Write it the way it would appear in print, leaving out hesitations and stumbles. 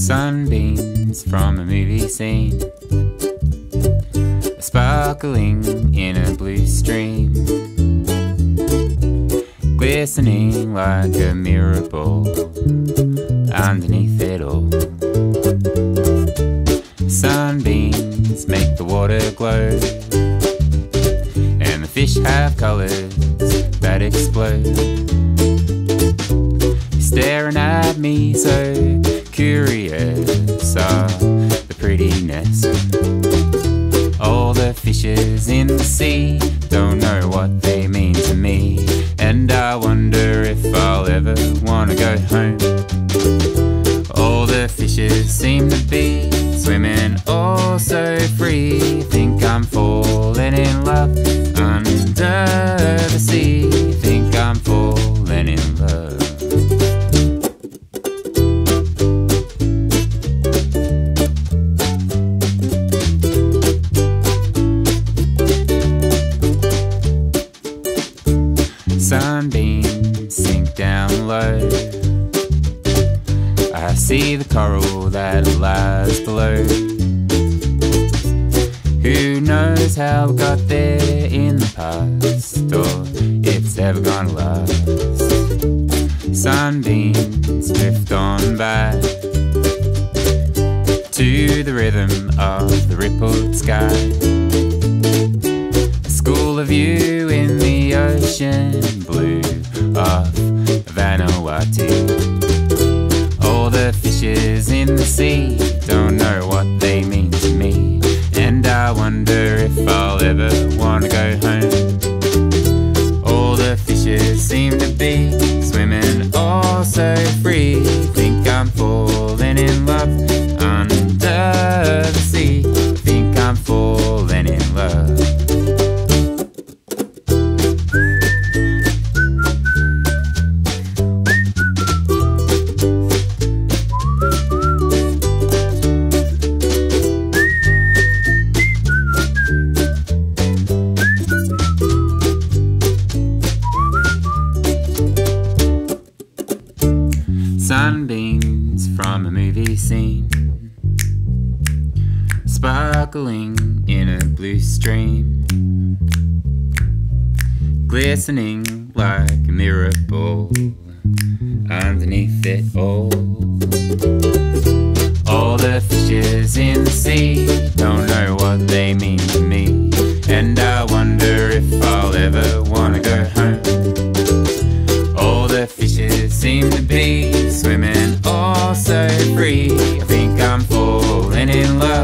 Sunbeams from a movie scene, sparkling in a blue stream, glistening like a mirror ball underneath it all. Sunbeams make the water glow, and the fish have colours that explode. Staring at me so curious are the prettiness. All the fishes in the sea don't know what they mean to me, and I wonder if I'll ever want to go home. All the fishes seem to be swimming all so free. Think I'm falling in love under the sea. Think I'm falling in love. Sunbeams sink down low. I see the coral that lies below. Who knows how it got there in the past, or if it's ever gonna last. Sunbeams drift on by to the rhythm of the rippled sky. A school of you in the ocean blue of Vanuatu. All the fishes in the sea don't know what they mean to me, and I wonder if I'll ever want to go home. All the fishes seem to be swimming all so free. Think I'm falling in love under the sea. Think I'm falling in love. Sunbeams from a movie scene, sparkling in a blue stream, glistening like a mirror ball underneath it all. All the fishes in the sea don't know what they mean to me, and I wonder if I'll ever want to go home. All the fishes seem to be swimming all so free. I think I'm falling in love